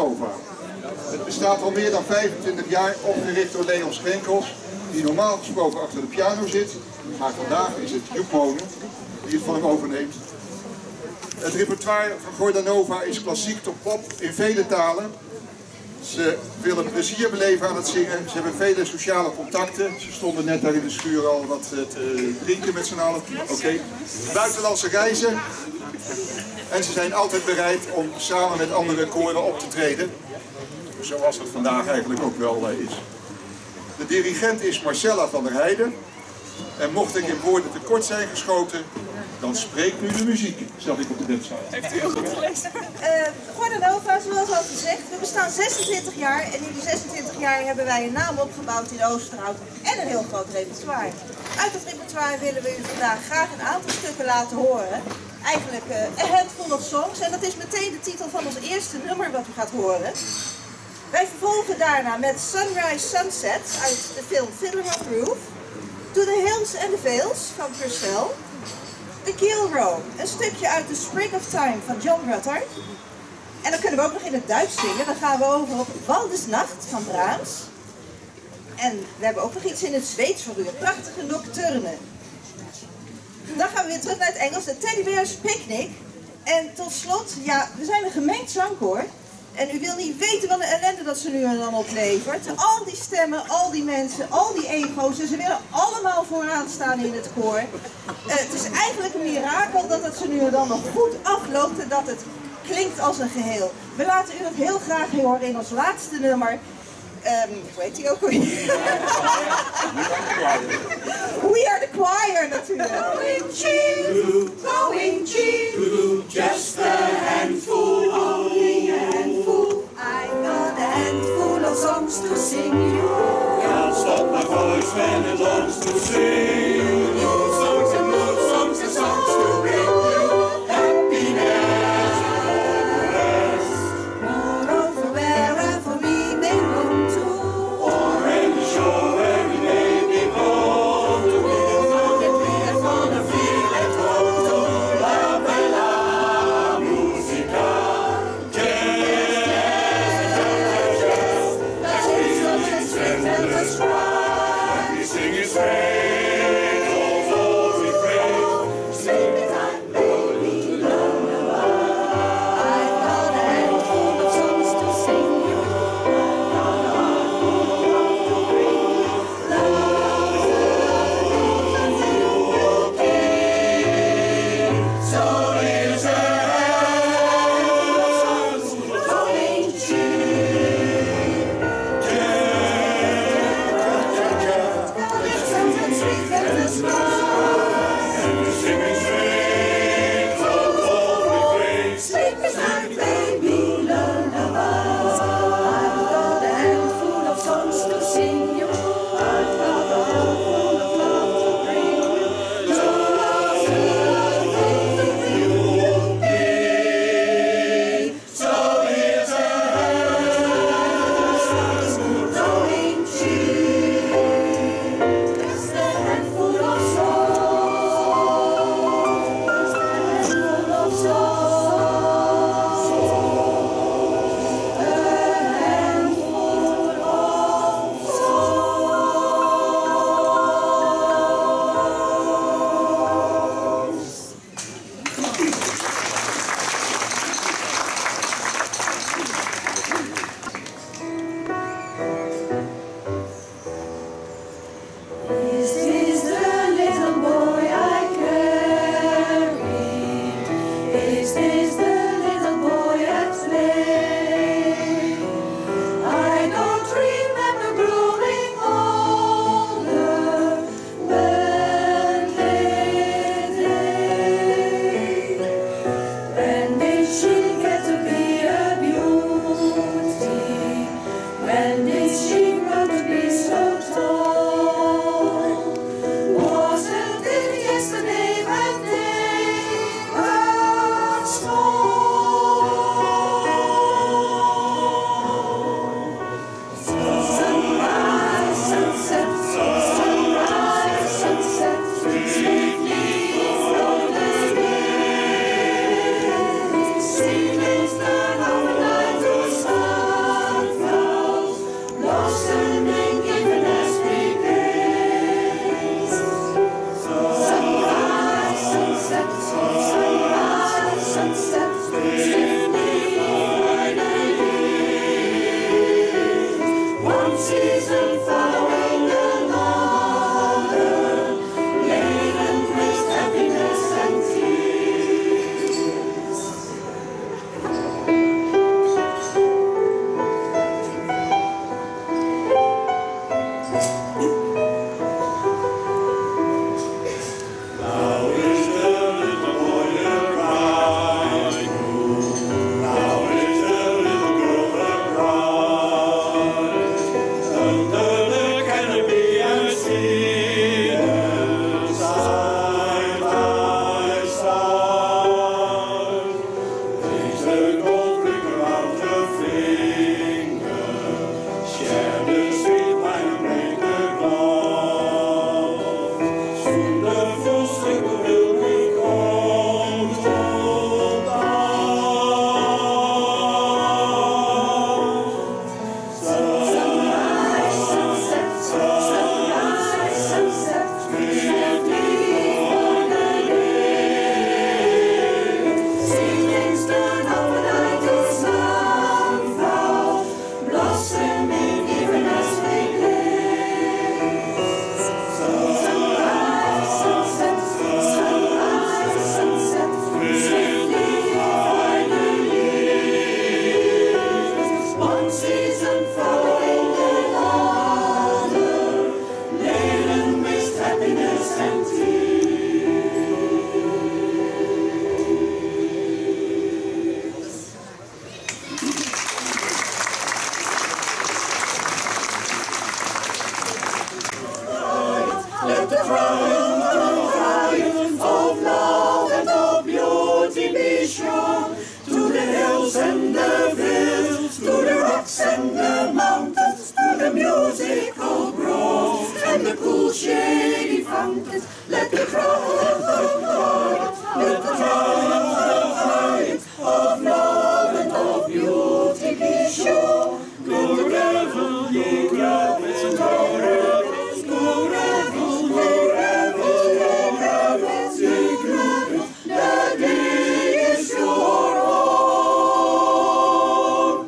Nova. Het bestaat al meer dan 25 jaar, opgericht door Leon Schenkels, die normaal gesproken achter de piano zit. Maar vandaag is het Joep Monen die het van hem overneemt. Het repertoire van Gordanova is klassiek tot pop in vele talen. Ze willen plezier beleven aan het zingen. Ze hebben vele sociale contacten. Ze stonden net daar in de schuur al wat te drinken met z'n allen. Oké. Buitenlandse reizen. En ze zijn altijd bereid om samen met andere koren op te treden. Zoals het vandaag eigenlijk ook wel is. De dirigent is Marcella van der Heijden. En mocht ik in woorden tekort zijn geschoten, dan spreekt nu de muziek, zag ik op de website. Heeft u heel goed gelezen? Gordanova, zoals al gezegd, we bestaan 26 jaar en in die 26 jaar hebben wij een naam opgebouwd in Oosterhout en een heel groot repertoire. Uit dat repertoire willen we u vandaag graag een aantal stukken laten horen. Eigenlijk A Handful of Songs, en dat is meteen de titel van ons eerste nummer wat u gaat horen. Wij vervolgen daarna met Sunrise Sunset uit de film Fiddler of Groove, To the Hills and the Vales van Purcell, The Keel Row, een stukje uit The Spring of Time van John Rutter. En dan kunnen we ook nog in het Duits zingen. Dan gaan we over op Waldesnacht van Brahms. En we hebben ook nog iets in het Zweeds voor u, een prachtige nocturne. Dan gaan we weer terug naar het Engels, de Teddy Bears Picnic. En tot slot, ja, we zijn een gemengd zangkoor. En u wil niet weten wat de ellende dat ze nu en dan oplevert. Al die stemmen, al die mensen, al die ego's. En ze willen allemaal vooraan staan in het koor. Het is eigenlijk een mirakel dat het ze nu en dan nog goed afloopt en dat het klinkt als een geheel. We laten u dat heel graag horen in ons laatste nummer. Hoe heet die ook alweer? We are the choir natuurlijk. Going cheap, just a handful, only a handful. I've got a handful of songs to sing you. Can't stop my voice when it longs to sing. New songs and more songs and songs to bring you happiness and rest. Moreover, wherever we may roam to, Or any show where we may be born to be the fun that we are gonna feel at home. To la bella musica. Everything is fair. trumpets, let the trumpets of love and of beauty be sure. Go revel, ye revel, go revel, go revel, go revel, go revel, ye revel, the day is your own.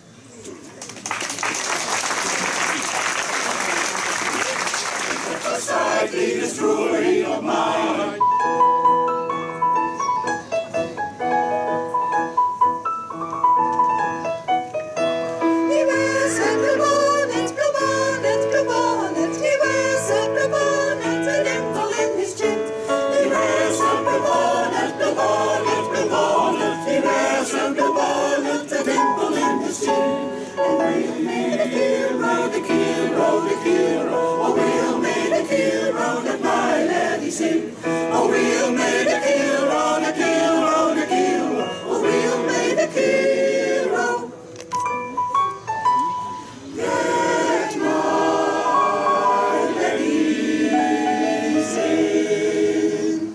A sightless jewelry of mine. Oh, we'll make a hero, the hero, the hero. Oh, we'll make a hero. Let my lady sing.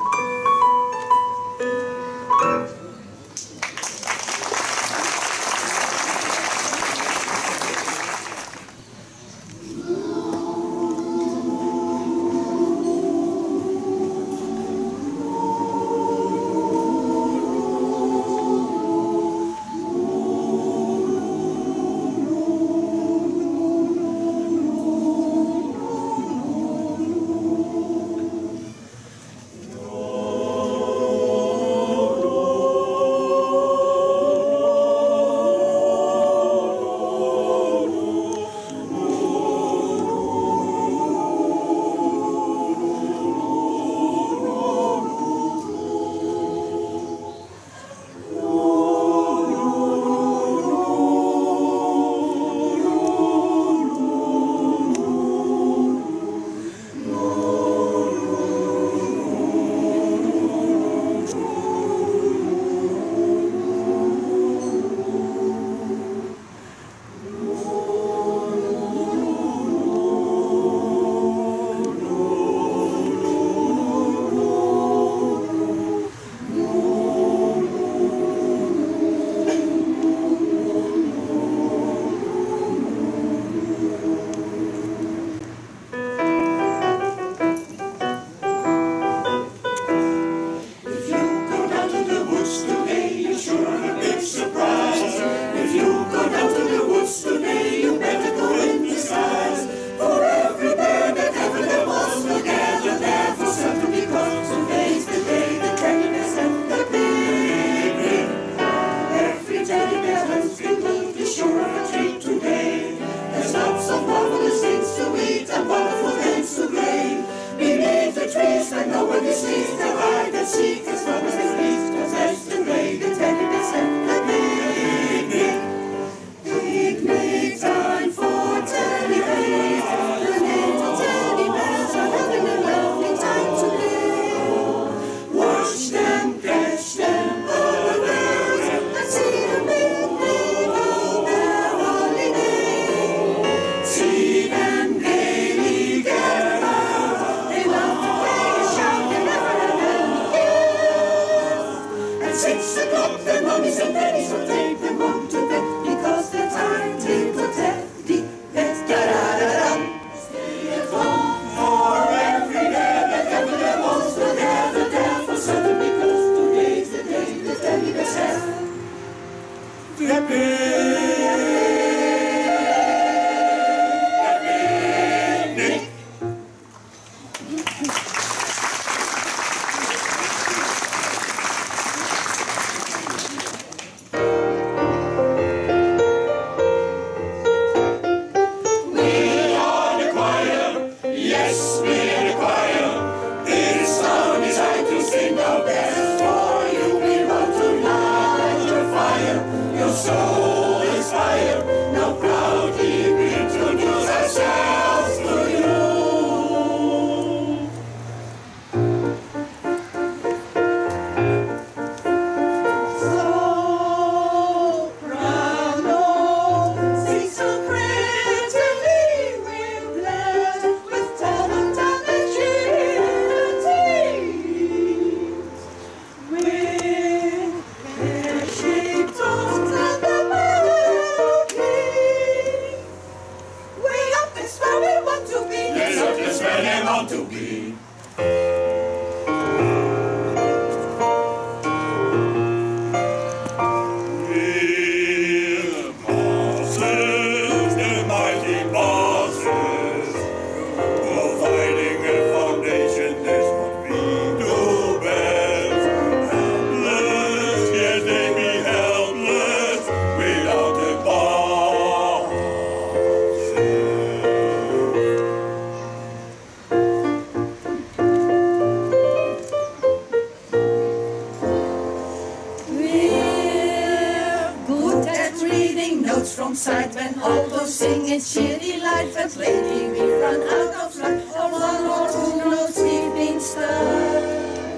from sight when autos sing in cheery light, but lately we run out of luck, or one or two notes we've been stuck.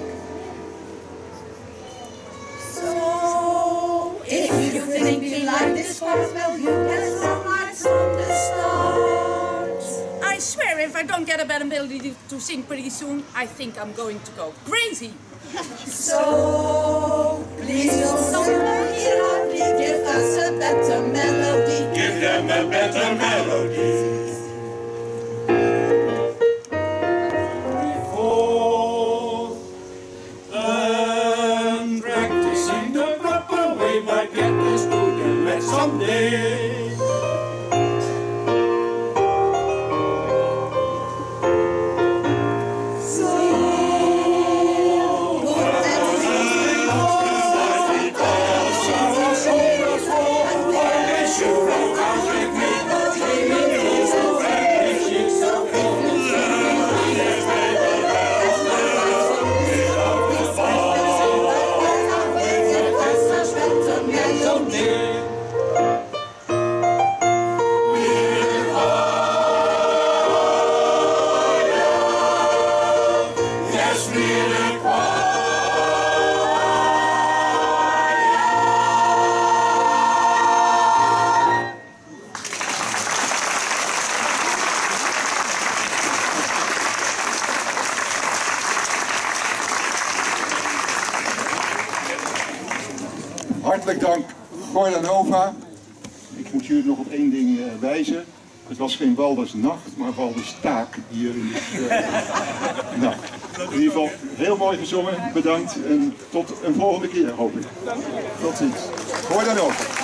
So, if you think you like this part, well, you can start right from the start. I swear if I don't get a better melody to sing pretty soon, I think I'm going to go crazy. So, please don't hear out, give us a better melody. Give them a better melody. Before and practicing the proper way might get us to the match someday. Hartelijk dank, Gordanova. Ik moet jullie nog op één ding wijzen. Het was geen Waldersnacht, maar Walderstaak hier in dit... Nou, in ieder geval heel mooi gezongen, bedankt en tot een volgende keer hoop ik. Tot ziens. Gordanova.